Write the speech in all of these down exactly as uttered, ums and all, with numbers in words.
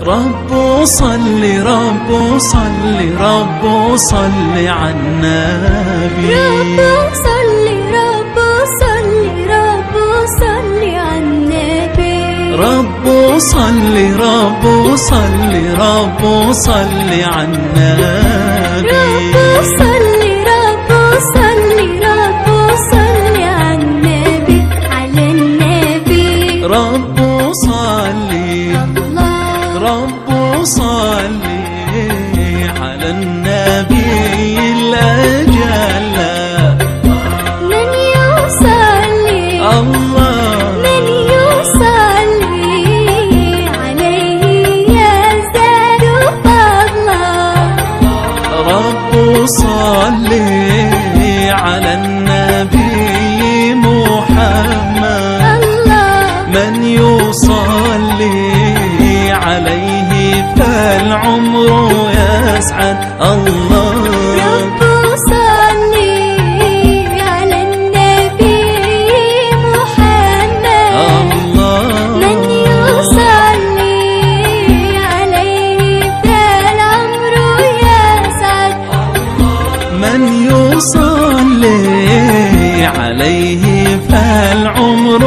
رب صل رب صل رب صل على النبي. رب صل رب صل رب صل على النبي. رب صل رب صل رب صل على النبي. رب صل رب صل رب صل على النبي على النبي. رب صل رب صل على النبي الأجل. من يصلي الله من يصلي عليه يزداد فضلا. رب صل على النبي محمد. الله من يصلي عليه فالعمر يسعد. الله رب صلي على النبي محمد. الله من يصلي عليه فالعمر يسعد. من يصلي عليه فالعمر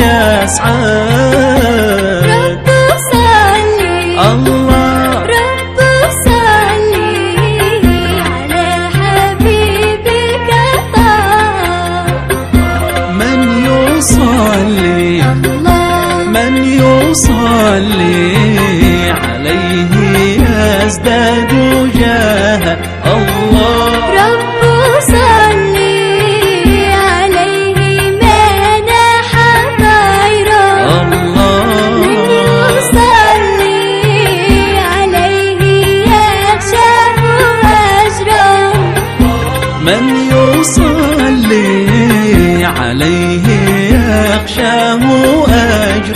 يسعد. رب صلي الله رب صلي على حبيبك طه. من يصلي الله من يصلي عليه يزداد جاها. الله رب صلي عليه منح خيرا. الله من يصلي عليه يخشاه أجرا. من يصلي عليه يخشاه أجر.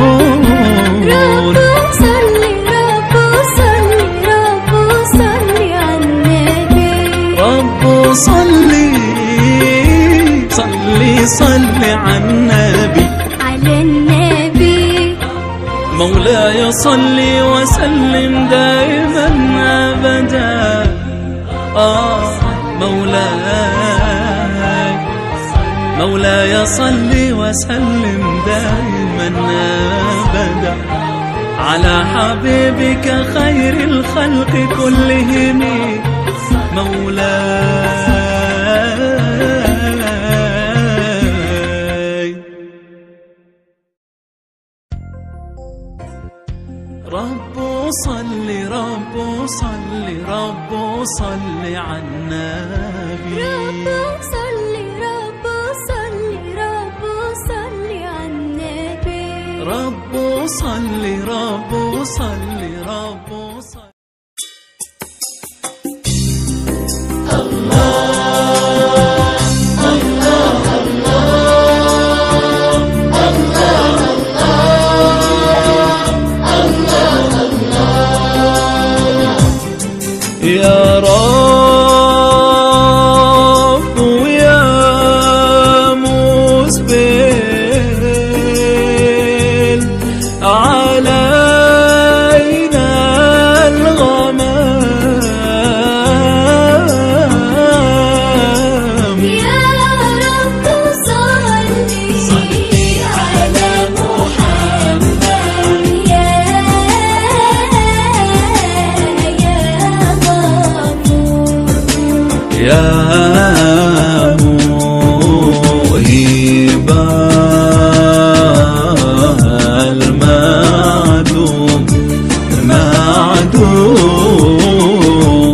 رب صلي رب صلي رب صلي على النبي. رب صلي صلي صلي على النبي. على النبي مولاي صلي وسلم دائما أبدا. آه مولاي مولاي صلي وسلم دائما أبدا على حبيبك خير الخلق كلهم مولاي. رب صل رب صل رب صل على النبي. رب صلي رب صلي رب صلي على النبي. رب صل رب صل رب صل. يا رب يا مسبل علينا الغمام. يا رب صلي على محمد. يا يا غفور يا موهب المعدوم معدوم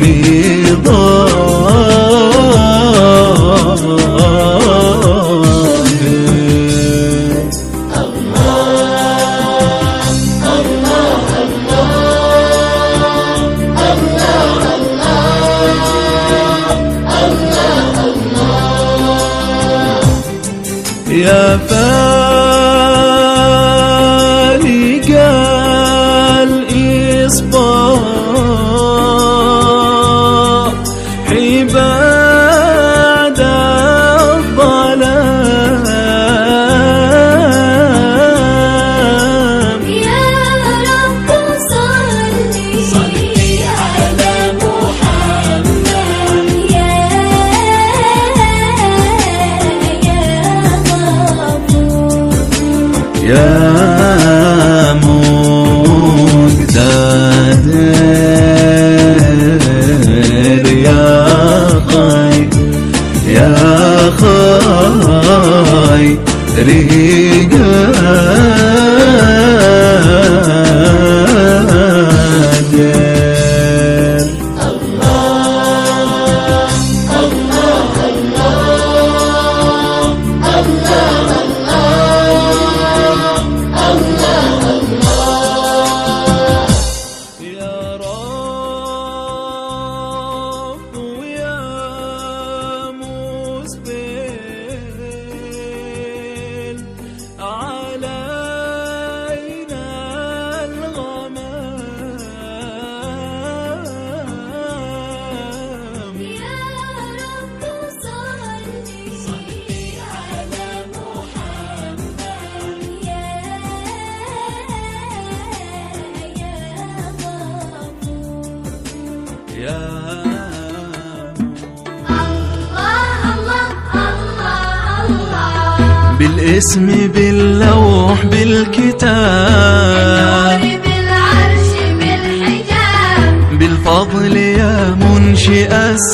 يا فارق الإصباح عباد الظلام. يا رب يا مقتدر يا خير يا خير بالاسم باللوح بالكتاب بالعرش بالحجاب بالفضل يا منشئ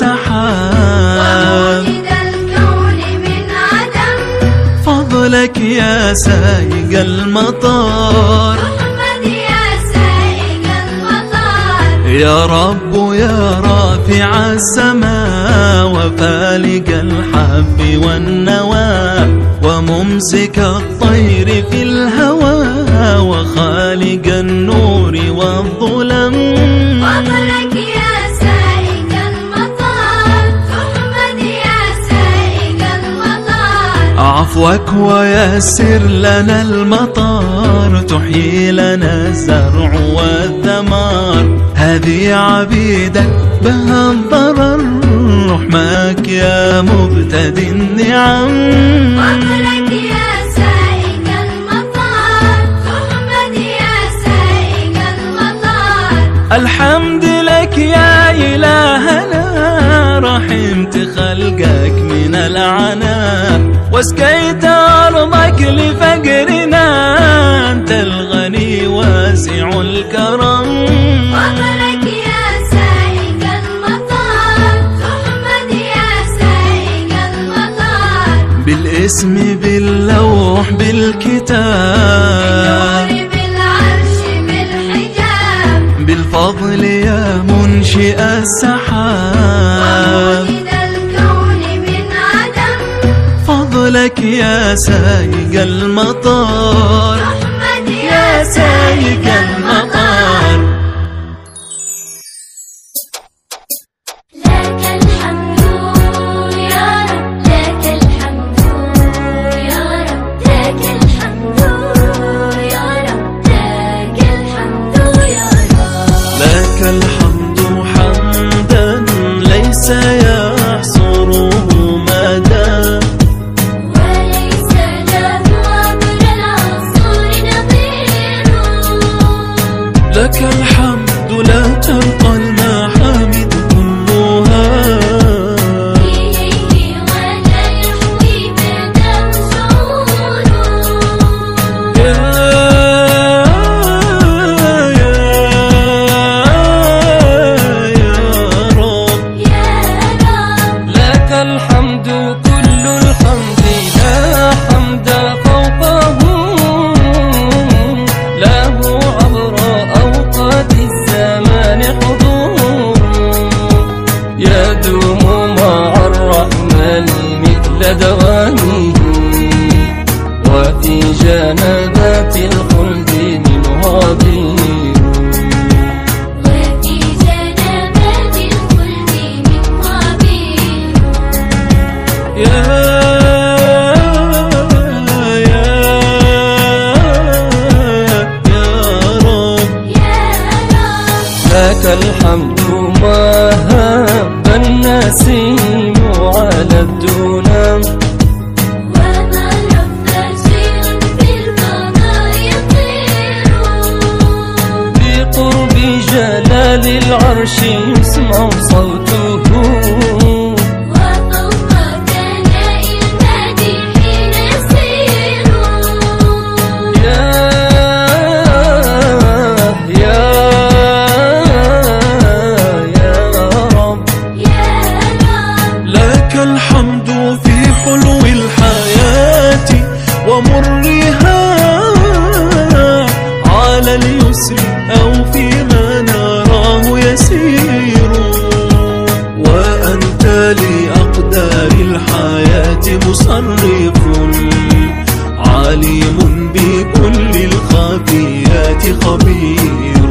السحاب وموجد الكون من عدم فضلك يا سائق المطار محمد يا سائق المطار يا رب يا رافع السماء وفالق الحب والنوى وممسك الطير في الهوى وخالق النور والظلم فضلك يا سائق المطار محمد يا سائق المطار عفوك ويسر لنا المطار تحيي لنا الزرع والثمار هذه عبيدك بها الضرر رحمك يا مبتدي النعم فضلك يا سائق المطار محمد يا سائق المطار الحمد لك يا إلهنا رحمت خلقك من العناء واسقيت أرضك لفقرنا أنت الغني واسع الكرم فضلك يا سائق المطار محمد يا سائق المطار بالاسم باللوح بالكتاب بالعرش بالحجاب بالفضل يا منشئ السحاب وموجد الكون من عدم فضلك يا سائق المطار محمد يا سائق المطار لك الحمد يا رب لك الحمد يا رب لك الحمد يا رب لك الحمد يا رب لك الحمد حمدا ليس يحصره مدى وليس له عبر العصور نظير لك الحمد لا تبقى المحامد كلها إليه ولا يحوي بعده شعور يا يا يا رب يا رب لك الحمد كل الحمد لا حمد فوقه له عبر أوقات الزمان حضور يدوم مع الرحمن مثل دوامه وفي جنبات الخلد من غابير وفي جنبات الخلد من غبير يا يا يا رب يا رب لك الحمد ما هاب النسيم على الدنام وما رب شيء في الفضاء يطير بقرب جلال العرش يسمع صوته وفوق ثناء المادحين يسير اليسر أو فيما نراه يسير. وأنت لأقدار الحياة مصرف عليم بكل الخفيات خبير.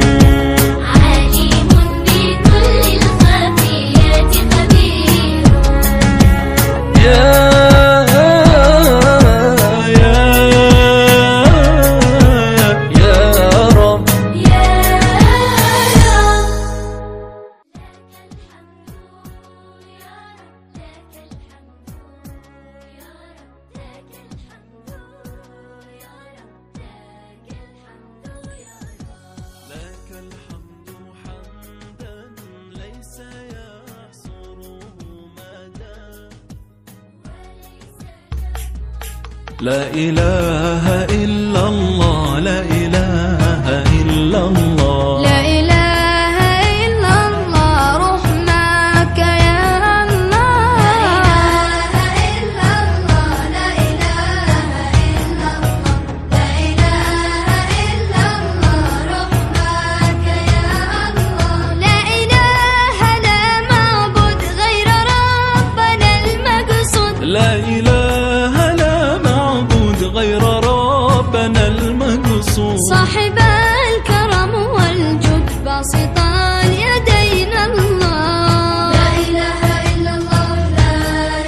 عليم بكل الخفيات خبير. يا لا إله إلا الله لا إله إلا الله لا إله إلا الله رحمك يا الله. لا إله إلا الله لا إله إلا الله. لا إله إلا الله رحمك يا الله. لا إله لا معبود غير ربنا المقصود. لا إله غير ربنا المقصود. صاحب الكرم والجود باسط اليدين الله. لا إله إلا الله لا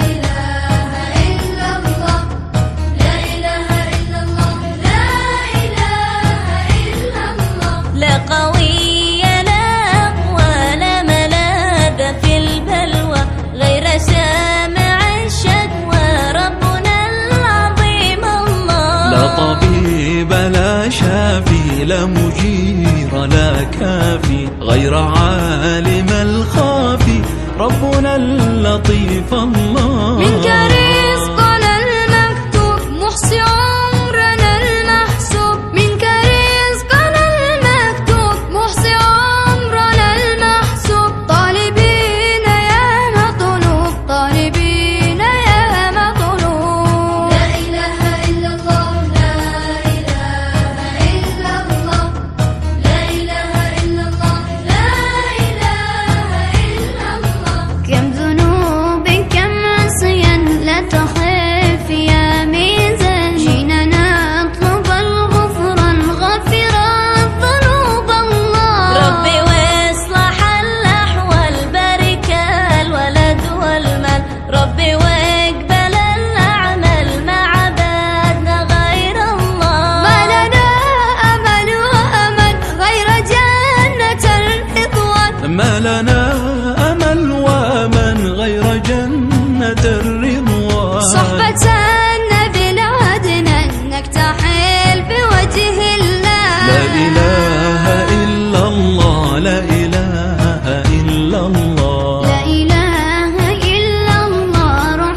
إله إلا الله. لا إله إلا الله لا إله إلا الله. لا قوي لا أقوى لا ملاذ في البلوى غير سامع الشكوى ربنا العظيم الله. لا طبيب لا شافي لا مجير لا كافي غير عالم الخافي ربنا اللطيف الله. منك رزقنا المكتوب محصي عمرنا المحسوب. منك رزقنا المكتوب محصي عمرنا المحسوب. طالبين يا مطلوب طالبين يا مطلوب. لا إله إلا الله لا إله إلا الله. لا إله إلا الله لا إله إلا الله. كم ذنوب كم عصيا لا تخف يا ميزان. جينا نطلب الغفران غفر الذنوب الله. ربي واصلح الأحوال بارك الولد والمال. ربي واقبل الأعمال ما عبدنا غير الله. ما لنا أمل وأمل غير جنة الرضوان. ما لنا أمل وأمل غير جنة الرضوان. صحبة النبي لودنا نكتحل بوجه الله. لا إله إلا الله لا إله إلا الله. لا إله إلا الله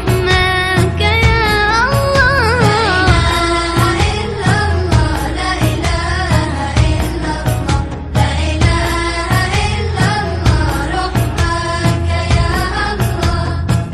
رحمك يا الله. لا إله إلا الله لا إله إلا الله. لا إله إلا الله رحمك يا الله.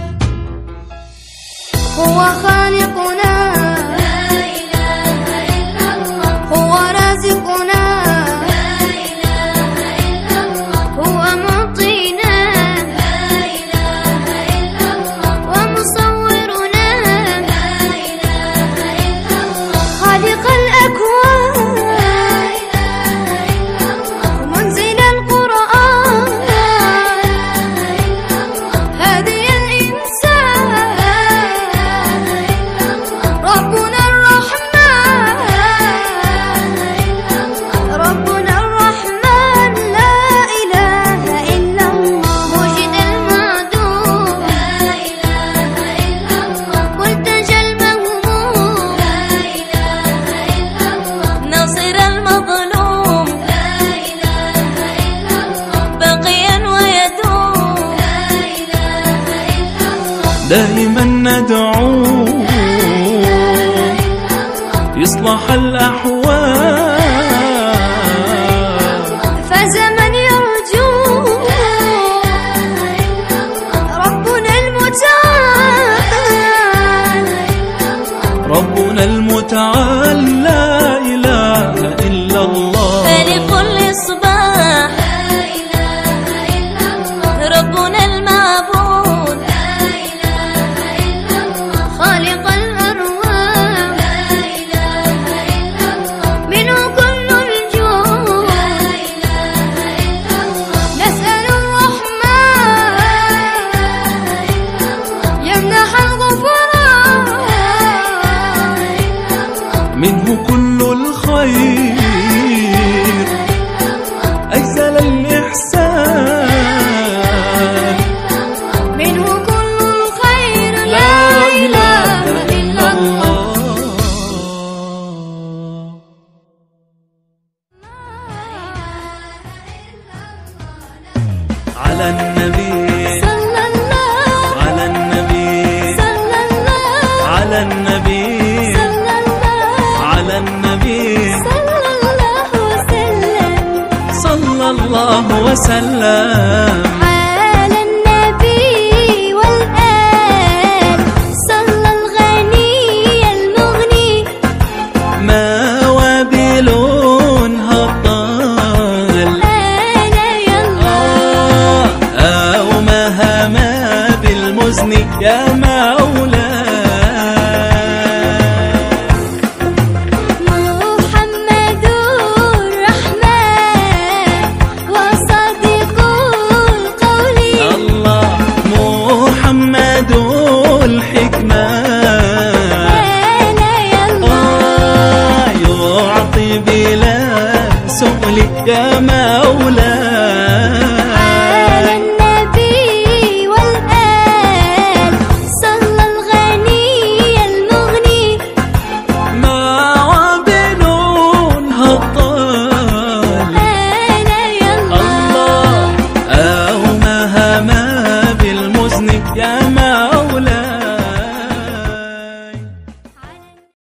هو خالقنا لا إله إلا الله. هو رازقنا لا إله إلا الله. هو معطينا لا إله إلا الله. ومصورنا لا إله إلا الله. خالق الأكوان لا إله إلا الله. منزل القرآن لا إله إلا الله. هادي الإنسان لا إله إلا الله. ربنا الرحمن لا إله إلا الله. ربنا الرحمن لا إله إلا الله. موجد المعدوم لا إله إلا الله. ملتجى المهموم لا إله إلا الله. ناصر المظلوم لا إله إلا الله. باقيا ويدوم لا إله إلا الله. دائما ندعو يصلح الأحوال. فزمن يرجو ربنا المتعال. ربنا المتعال لا إله إلا الله. على النبي صلى الله على النبي صلى الله على النبي صلى الله على النبي صلى الله وسلم صلى الله وسلم على النبي والآل صلى الغني المغني ما وابل هطال أنا يلا أو ما هما بالمزن يا ما